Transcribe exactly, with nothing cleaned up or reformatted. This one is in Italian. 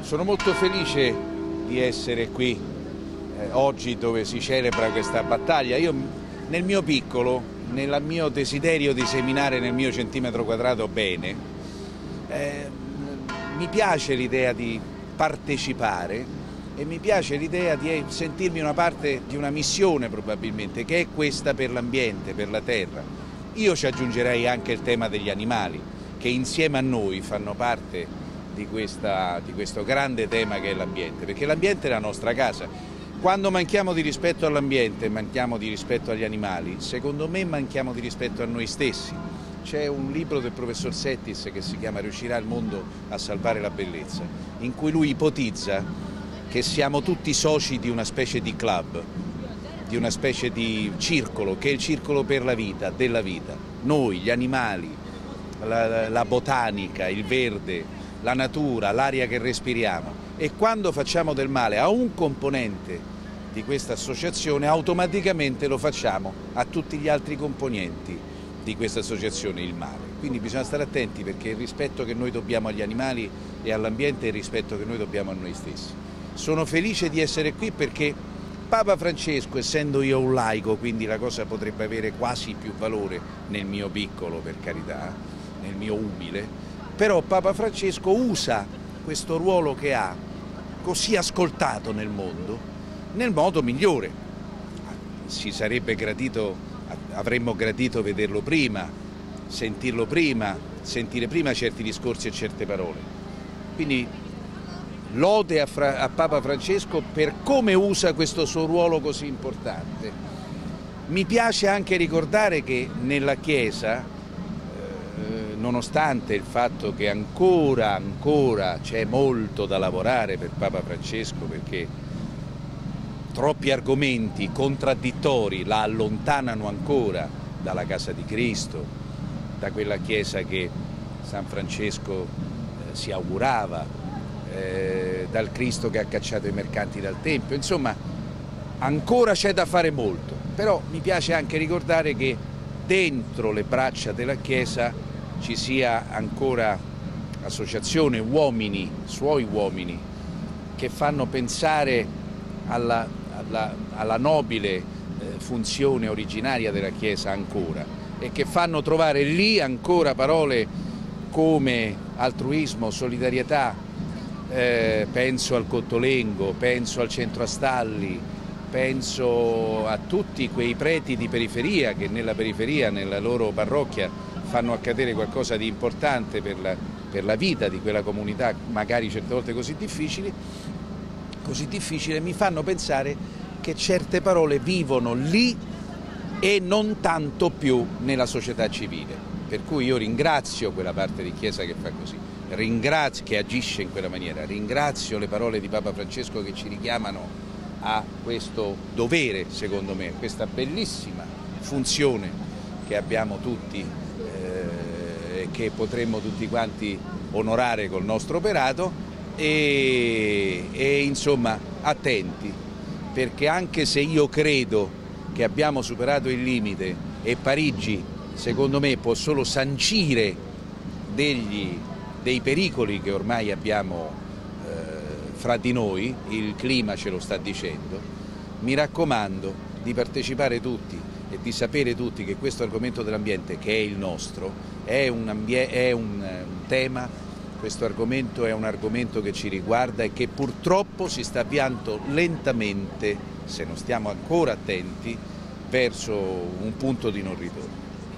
Sono molto felice di essere qui eh, oggi dove si celebra questa battaglia. Io nel mio piccolo, nel mio desiderio di seminare nel mio centimetro quadrato bene, eh, mi piace l'idea di partecipare e mi piace l'idea di sentirmi una parte di una missione probabilmente, che è questa per l'ambiente, per la terra. Io ci aggiungerei anche il tema degli animali, che insieme a noi fanno parte di, questa, di questo grande tema che è l'ambiente, perché l'ambiente è la nostra casa. Quando manchiamo di rispetto all'ambiente, manchiamo di rispetto agli animali, secondo me manchiamo di rispetto a noi stessi. C'è un libro del professor Settis che si chiama Riuscirà il mondo a salvare la bellezza, in cui lui ipotizza che siamo tutti soci di una specie di club, di una specie di circolo, che è il circolo per la vita, della vita. Noi, gli animali, la, la botanica, il verde, la natura, l'aria che respiriamo, e quando facciamo del male a un componente di questa associazione automaticamente lo facciamo a tutti gli altri componenti di questa associazione, il male. Quindi bisogna stare attenti, perché il rispetto che noi dobbiamo agli animali e all'ambiente è il rispetto che noi dobbiamo a noi stessi. Sono felice di essere qui perché Papa Francesco, essendo io un laico, quindi la cosa potrebbe avere quasi più valore nel mio piccolo, per carità, nel mio umile, però Papa Francesco usa questo ruolo che ha, così ascoltato nel mondo, nel modo migliore. Si sarebbe gradito, avremmo gradito vederlo prima, sentirlo prima, sentire prima certi discorsi e certe parole. Quindi lode a, Fra, a Papa Francesco per come usa questo suo ruolo così importante. Mi piace anche ricordare che nella Chiesa, nonostante il fatto che ancora, ancora c'è molto da lavorare per Papa Francesco, perché troppi argomenti contraddittori la allontanano ancora dalla casa di Cristo, da quella Chiesa che San Francesco eh, si augurava, eh, dal Cristo che ha cacciato i mercanti dal Tempio, insomma ancora c'è da fare molto, però mi piace anche ricordare che dentro le braccia della Chiesa ci sia ancora associazione, uomini, suoi uomini, che fanno pensare alla, alla, alla nobile eh, funzione originaria della Chiesa ancora, e che fanno trovare lì ancora parole come altruismo, solidarietà, eh, penso al Cottolengo, penso al Centro Astalli, penso a tutti quei preti di periferia che nella periferia, nella loro parrocchia, fanno accadere qualcosa di importante per la, per la vita di quella comunità, magari certe volte così difficili, così difficile, mi fanno pensare che certe parole vivono lì e non tanto più nella società civile. Per cui io ringrazio quella parte di Chiesa che fa così, ringrazio, che agisce in quella maniera, ringrazio le parole di Papa Francesco che ci richiamano a questo dovere, secondo me, questa bellissima funzione che abbiamo tutti, che potremmo tutti quanti onorare col nostro operato, e, e insomma attenti, perché anche se io credo che abbiamo superato il limite e Parigi secondo me può solo sancire degli, dei pericoli che ormai abbiamo eh, fra di noi, il clima ce lo sta dicendo, mi raccomando di partecipare tutti e di sapere tutti che questo argomento dell'ambiente, che è il nostro, è, un, è un, un tema, questo argomento è un argomento che ci riguarda e che purtroppo si sta avviando lentamente, se non stiamo ancora attenti, verso un punto di non ritorno.